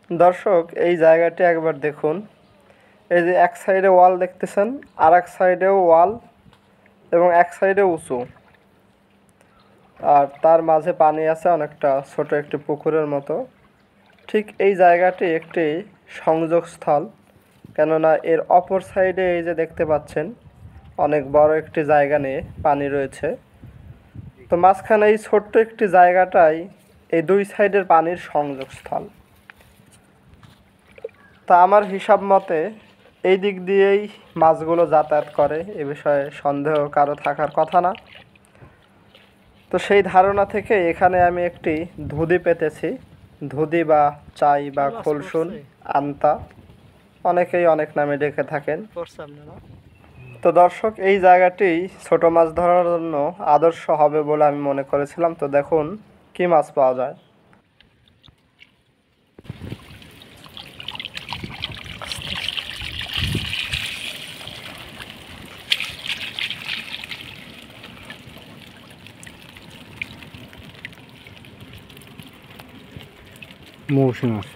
দর্শক এই জায়গাটি একবার দেখুন। এই যে এক সাইডে ওয়াল দেখতেছেন, আর এক সাইডেও ওয়াল এবং এক সাইডে উঁচু, আর তার মাঝে পানি আছে অনেকটা ছোট একটি পুকুরের মতো। ঠিক এই জায়গাটি একটি সংযোগস্থল, কেননা এর অপর সাইডে এই যে দেখতে পাচ্ছেন অনেক বড় একটি জায়গা নিয়ে পানি রয়েছে। তো মাঝখানে এই ছোট্ট একটি জায়গাটাই এই দুই সাইডের পানির সংযোগস্থল। তা আমার হিসাব মতে এই দিক দিয়েই মাছগুলো যাতায়াত করে, এ বিষয়ে সন্দেহ কারো থাকার কথা না। তো সেই ধারণা থেকে এখানে আমি একটি ধুদি পেতেছি। ধুদি বা চাই বা খোলসুন, আন্তা, অনেকেই অনেক নামে ডেকে থাকেন। তো দর্শক এই জায়গাটি ছোট মাছ ধরার জন্য আদর্শ হবে বলে আমি মনে করেছিলাম। তো দেখুন কি মাছ পাওয়া যায়। মৌসুমী মাছ।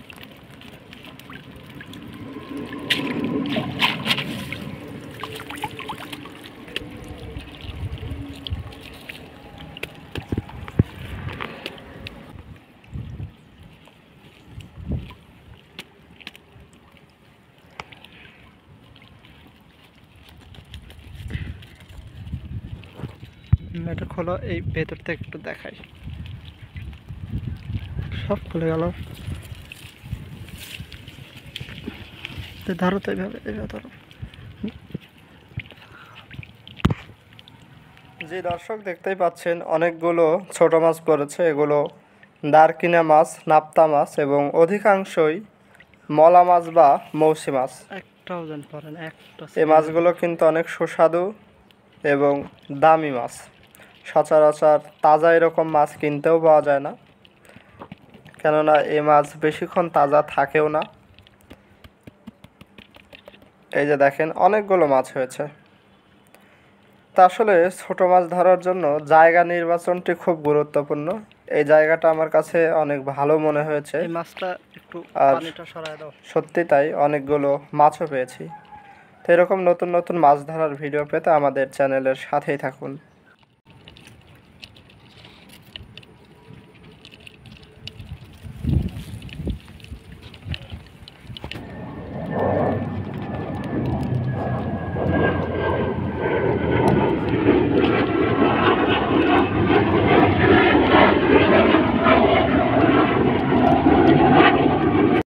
এটা খোলো, এই ভেতর থেকে একটু দেখাই। সব খুলে গেল। ধরো তো এইভাবে, এইভাবে ধরো। জি দর্শক দেখতেই পাচ্ছেন অনেকগুলো ছোট মাছ পড়েছে। এগুলো দারকিনা মাছ, নাপ্তা মাছ এবং অধিকাংশই মলা মাছ বা মৌসি মাছ। এই মাছগুলো কিন্তু অনেক সুস্বাদু এবং দামি মাছ। সচরাচর তাজা এরকম মাছ কিনতেও পাওয়া যায় না, কেননা এই মাছ বেশিক্ষণ তাজা থাকেও না। এই যে দেখেন অনেকগুলো মাছ হয়েছে। তা আসলে ছোট মাছ ধরার জন্য জায়গা নির্বাচনটি খুব গুরুত্বপূর্ণ। এই জায়গাটা আমার কাছে অনেক ভালো মনে হয়েছে, আর সত্যি তাই অনেকগুলো মাছও পেয়েছি। তো এরকম নতুন নতুন মাছ ধরার ভিডিও পেতে আমাদের চ্যানেলের সাথেই থাকুন।